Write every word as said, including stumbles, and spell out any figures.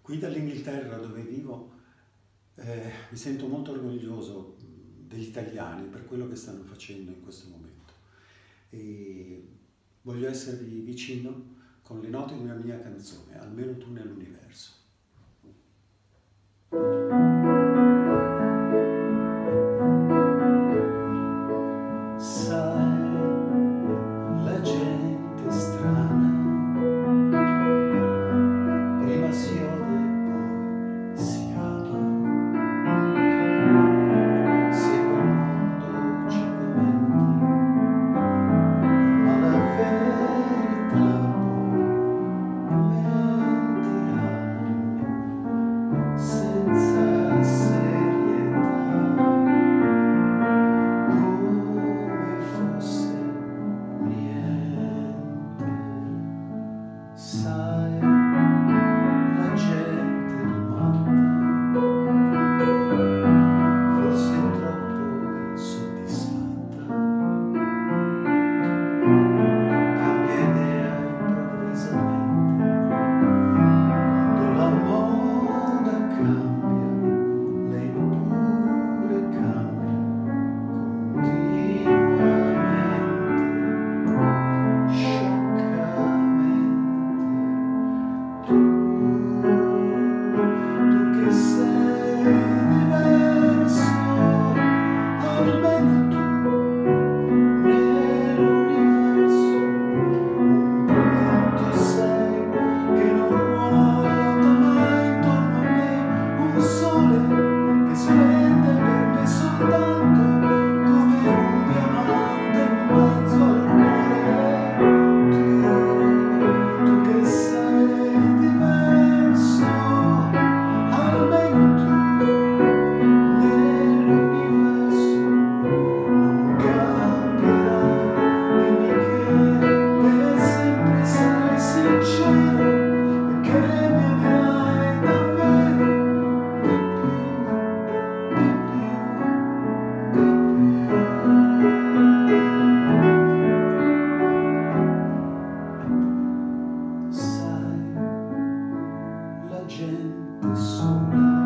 Qui dall'Inghilterra, dove vivo, eh, mi sento molto orgoglioso degli italiani per quello che stanno facendo in questo momento e voglio esservi vicino con le note di una mia canzone, Almeno tu nell'universo. Sai, la gente strana prima si odia e poi si ama, segue il mondo ciecamente, ma la verità poi mentirà senza serietà, come fosse niente. Sai, la gente è matta, forse troppo insoddisfatta, cambia idea improvvisamente, quando la moda cambia, lei pure cambia continuamente, scioccamente. Tu, tu che sei diverso, almeno tu nell'universo, un punto sei che non ruota mai intorno a me, un sole che splende per me soltanto come un diamante in mezzo al cuore. Tu, tu che sei diverso, almeno tu nell'universo non cambierai, dimmi che per sempre sarai sincero e che mi amerai davvero di più, di più, di più. Sai, la gente sola